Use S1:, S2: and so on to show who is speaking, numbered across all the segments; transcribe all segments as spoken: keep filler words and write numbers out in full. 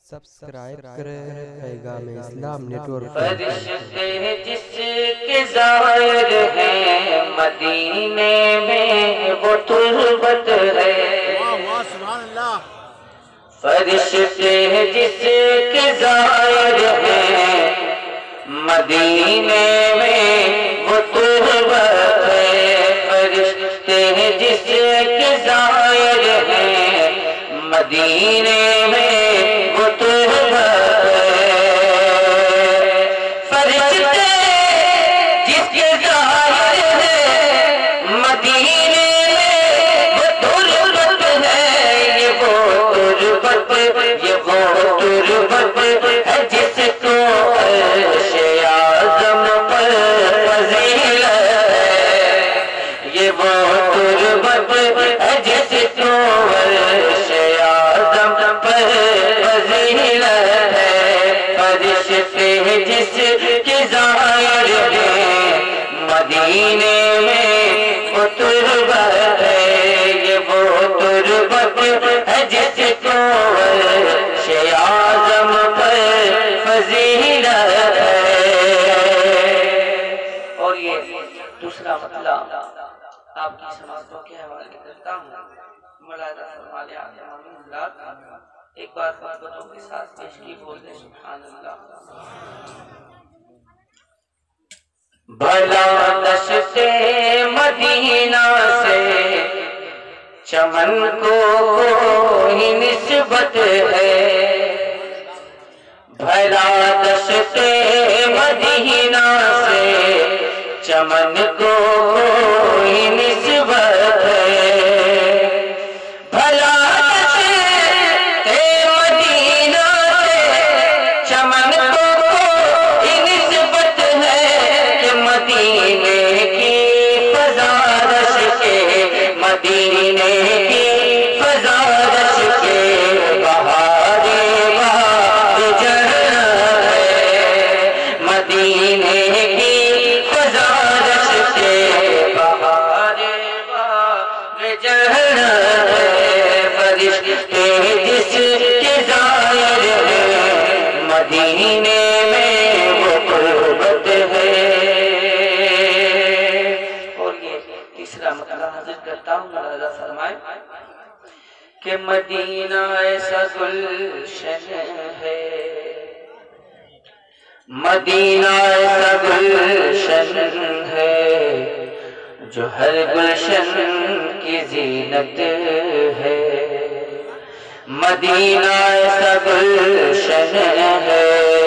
S1: Subscribe کریں پیغام اسلام net work.
S2: فرشتے جس کے ظاہر ہیں مدینے میں وہ تربت ہے، فرشتے جس کے ظاہر ہیں مدینے میں وہ تربت ہے، فرشتے جس کے ظاہر ہیں مدینے میں وہ تربت ہے، فرشتے جس کے ظاہر ہیں مدینے میں وہ تربت ہے، یہ وہ تربت یہ وہ تربت ہے جس کو عرش اعظم پر فضیلت ہے، یہ وہ تربت ہے جس کو عرش اعظم پر فضیلت ہے، فرشتے جس کے ظاہر ہیں مدینے میں وہ تربت ہے، یہ وہ تربت ہے جس کو عرش اعظم پر فضیلت ہے۔ اور یہ دوسرا مطلب آپ کی سماعتوں کے حوالے کرتا ہوں، ملاحظہ فرما لیں آپ امام اللہ ایک بار خطبتوں کے ساتھ پیش کی، بول دیں سبحان اللہ۔ بھلا دشت مدینہ سے چمن کو کوئی نسبت ہے، بھلا دشت مدینہ سے چمن کو کوئی نسبت ہے، بھلا دشت مدینہ سے چمن کو کوئی نسبت ہے کہ مدینے کی فضارش کے مدینے کی فضارش کے بہارے باغ جنت ہے، مدینے کی فضارش کے بہارے باغ جنت ہے، فرشتے جس کے ظاہر ہیں مدینے میں وہ قربت ہے۔ اور یہ تیسرا مطلب حضرت کرتا ہوں، ملاحظہ فرمائیں کہ مدینہ ایسا گلشن ہے، مدینہ ایسا گلشن ہے جو ہر گلشن کی زینت ہے، مدینہ ایسا گلشن ہے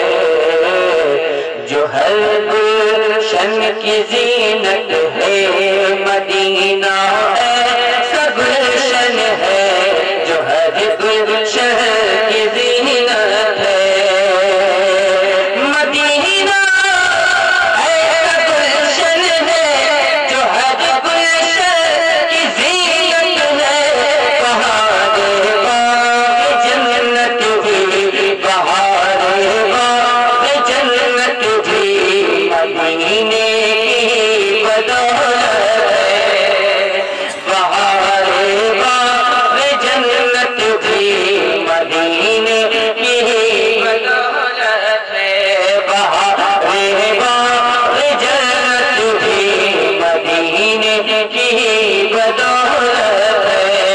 S2: جو ہر گلشن کی زینت ہے، مدینہ ایسا گلشن ہے جو ہر گلشن کی زینت ہے، مدینہ ایسا گلشن ہے جو ہر گلشن کی زینت ہے، بہارے باغ جنت بھی بہارے باغ جنت بھی مدینے کی بدولت ہے، بہارے باغ جنت بھی مدینے کی بدولت ہے، بہارے باغ جنت بھی مدینے کی بدولت ہے۔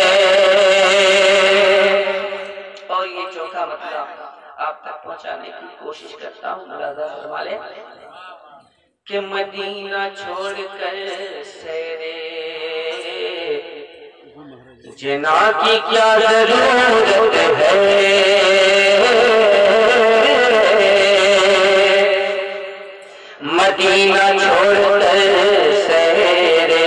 S2: اور یہ چوتھا مطلب آپ تک پہنچانے کی کوشش کرتا ہوں، ملاحظہ فرما لیں کہ مدینہ چھوڑ کر سیرے جنا کی کیا ضرورت ہے، مدینہ چھوڑ کر سیرے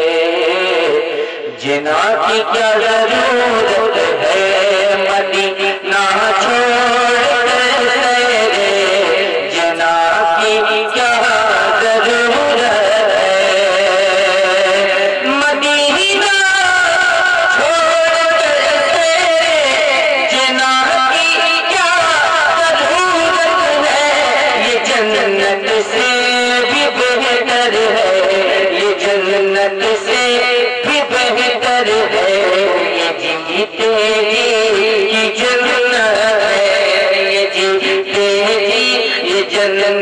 S2: جنا کی کیا ضرورت ہے، مدینہ چھوڑ کر سیرے جنا کی کیا ضرورت ہے، مدینہ چھوڑ کر سیرے جنا کی کیا ضرورت ہے، یہ جنت سے بھی بہتر ہے، یہ جنت سے بھی بہتر ہے، یہ جیت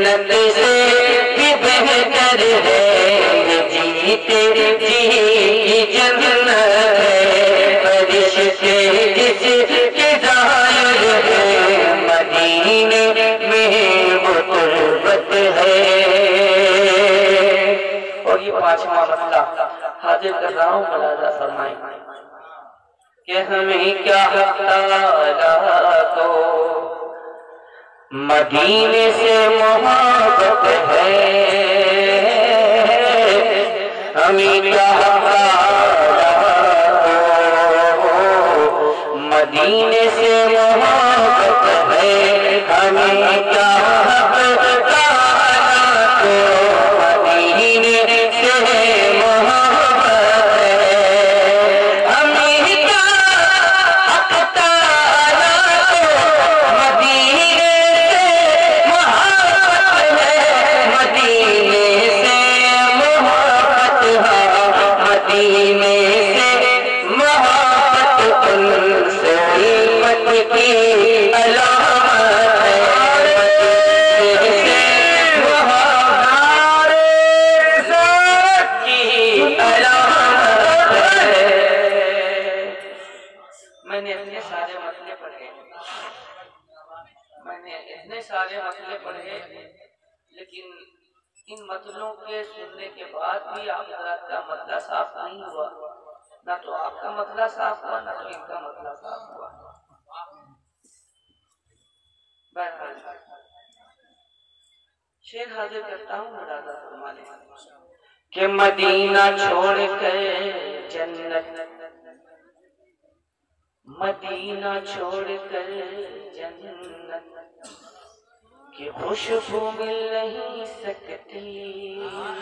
S3: جنت سے بھی بہتر ہے جیتے جی کی جنت ہے فرشتے جس کے ظاہر ہے مدینے میں وہ تربت ہے۔
S2: اور یہ پانچواں مسئلہ حاضر کر رہا ہوں، ملاحظہ فرمائیں
S3: کہ ہمیں کیا حق تعالیٰ کو مدینے سے محبت ہے، ہمیں کیا حق تعالیٰ کو مدینے سے محبت ہے، ہمیں کیا حق تعالیٰ کو مدینے سے محبت ہے، ہمیں کیا حق تعالیٰ کو مدینے سے محبت ہے، مدینے سے محبت ہے، مدینے سے محبت ان سے علمت کی علامت ہے، مدینے سے محبت کی علامت ہے۔
S2: میں نے اتنے سارے مسئلے پڑھے میں نے اتنے سارے مسئلے پڑھے لیکن ان مسئلوں کے سننے کے بعد بھی آپ حضرات کا مسئلہ صاف نہیں ہوا، نہ تو آپ کا مسئلہ صاف ہوا نہ تو ان کا مسئلہ صاف ہوا۔ بہرحال شعر حاضر کرتا ہوں، ملاحظہ فرما لیں
S3: کہ مدینہ چھوڑ کر جنت، مدینہ چھوڑ کر جنت کی خوشبو مل نہیں سکتی،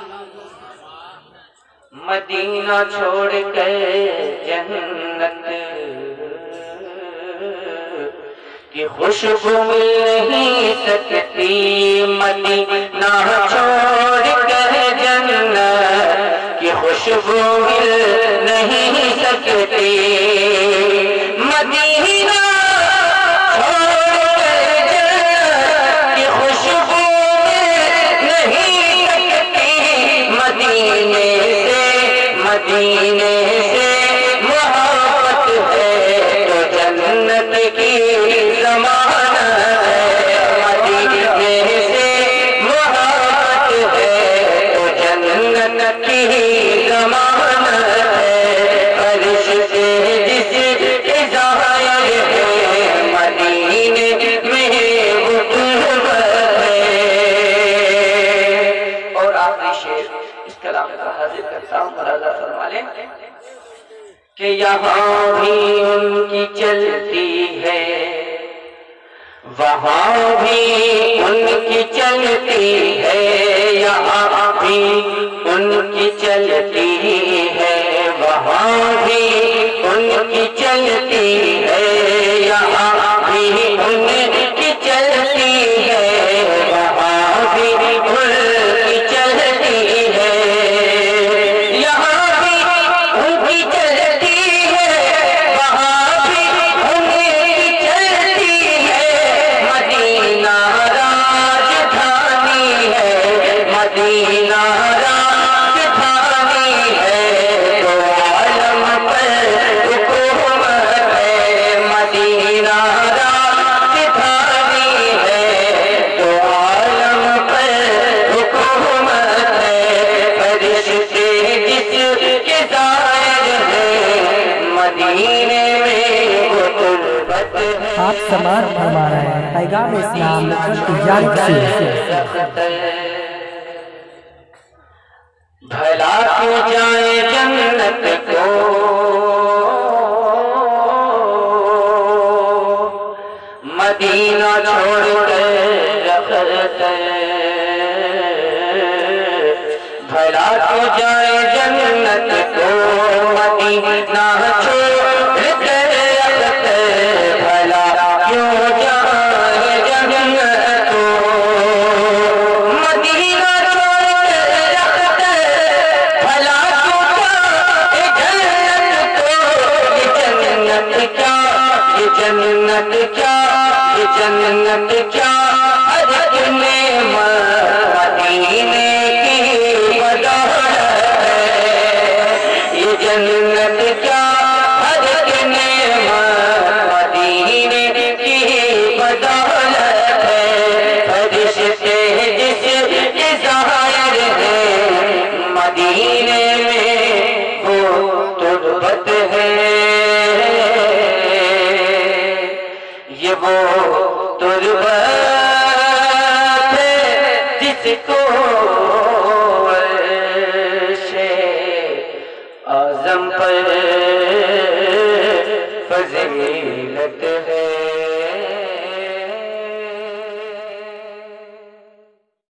S3: مدینہ چھوڑ کر جنت کی خوشبو مل نہیں سکتی، مدینہ چھوڑ کر جنت کی خوشبو مل نہیں سکتی، مدینہ چھوڑ کر جنت کی خوشبو مل نہیں سکتی، مدینے سے مدینے سے محبت ہے تو جنت کی ضمانت ہے، مدینے سے محبت ہے تو جنت کی ضمانت ہے، فرشتے جس کے ظاہر ہے مدینے میں وہ تربت ہے۔
S2: اور آخری شعر اس کلام کا حاضر کرتا ہوں، ملاحظہ فرما لیں
S3: کہ یہاں بھی ان کی چلتی ہے وہاں بھی ان کی چلتی ہے، یہاں بھی ان کی چلتی ہے وہاں بھی ان کی چلتی ہے، یہاں بھی ان کی چلتی ہے وہاں بھی ان کی چلتی ہے، یہاں بھی ان کی چلتی ہے وہاں بھی ان کی چلتی ہے، مدینہ راجدھانی ہے، مدینہ راجدھانی ہے، دو عالم پر حکومت ہے، مدینہ راجدھانی ہے، دو عالم پر حکومت ہے، فرشتے جس کے ظاہر ہے مدینے میں وہ تربت ہے۔
S1: آپ سماعت فرما رہے ہیں پیغام اسلام نیٹورک کی جانب سے۔
S3: بھلا کیوں جائے جنت کو مدینہ چھوڑ کر رخت، بھلا کیوں جائے جنت کو مدینہ چھوڑ کر رخت، بھلا کیوں جائے جنت کو مدینہ چھوڑ کر رخت، بھلا کیوں جائے جنت کو، یہ جنت کیا یہ جنت کیا یہ جنت کیا ہر ایک نے مدینے